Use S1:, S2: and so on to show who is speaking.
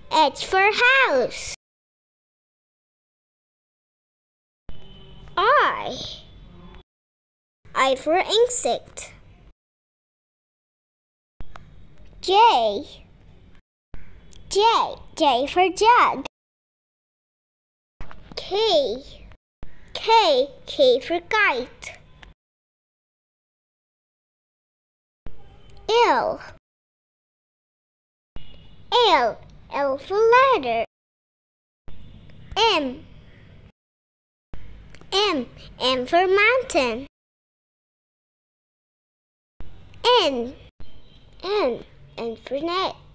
S1: H for house. I for insect. J for jug. K for kite. L for ladder. M for mountain. N for net.